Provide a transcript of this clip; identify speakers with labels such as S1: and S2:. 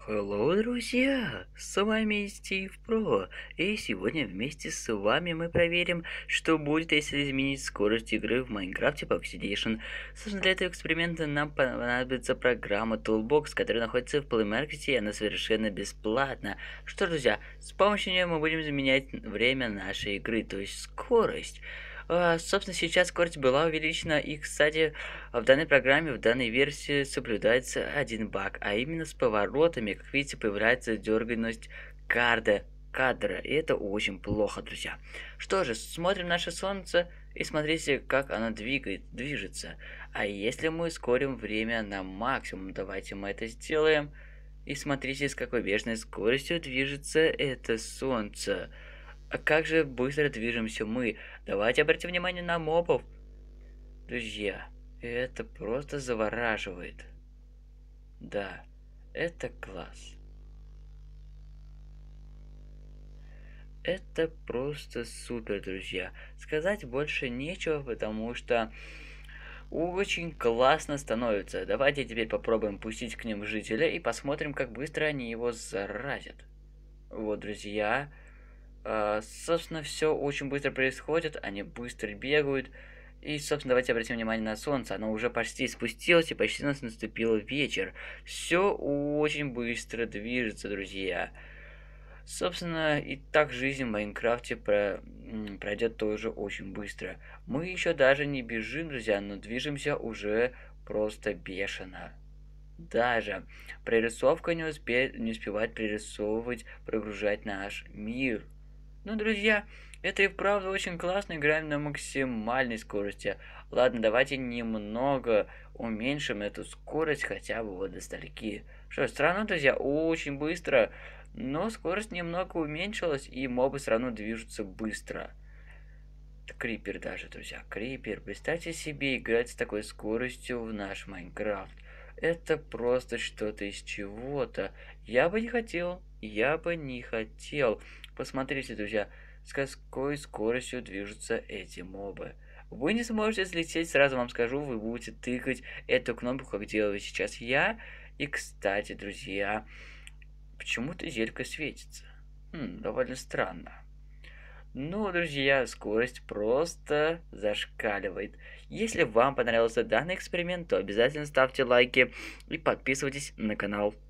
S1: Hello, друзья! С вами Стив Про, и сегодня вместе с вами мы проверим, что будет, если изменить скорость игры в Minecraft Pocket Edition. Собственно, для этого эксперимента нам понадобится программа Toolbox, которая находится в Play Market, и она совершенно бесплатна. Что ж, друзья, с помощью нее мы будем изменять время нашей игры, то есть скорость. Собственно, сейчас скорость была увеличена, и, кстати, в данной программе, в данной версии соблюдается один баг, а именно с поворотами, как видите, появляется дерганность кадра, и это очень плохо, друзья. Что же, смотрим наше солнце и смотрите, как оно движется. А если мы ускорим время на максимум, давайте мы это сделаем. И смотрите, с какой бешеной скоростью движется это солнце. А как же быстро движемся мы? Давайте обратим внимание на мобов. Друзья, это просто завораживает. Да, это класс. Это просто супер, друзья. Сказать больше нечего, потому что очень классно становится. Давайте теперь попробуем пустить к ним жителя и посмотрим, как быстро они его заразят. Вот, друзья. Собственно, все очень быстро происходит, они быстро бегают. И, собственно, давайте обратим внимание на солнце. Оно уже почти спустилось, и почти у нас наступил вечер. Все очень быстро движется, друзья. Собственно, и так жизнь в Майнкрафте пройдет тоже очень быстро. Мы еще даже не бежим, друзья, но движемся уже просто бешено. Даже прорисовка не успевает прорисовывать, прогружать наш мир. Ну, друзья, это и вправду очень классно, играем на максимальной скорости. Ладно, давайте немного уменьшим эту скорость хотя бы вот до стольки. Что, странно, друзья, очень быстро, но скорость немного уменьшилась, и мобы все равно движутся быстро. Крипер даже, друзья, крипер. Представьте себе играть с такой скоростью в наш Майнкрафт. Это просто что-то из чего-то. Я бы не хотел. Посмотрите, друзья, с какой скоростью движутся эти мобы. Вы не сможете взлететь, сразу вам скажу, вы будете тыкать эту кнопку, как делаю сейчас я. И, кстати, друзья, почему-то зелька светится. Довольно странно. Ну, друзья, скорость просто зашкаливает. Если вам понравился данный эксперимент, то обязательно ставьте лайки и подписывайтесь на канал.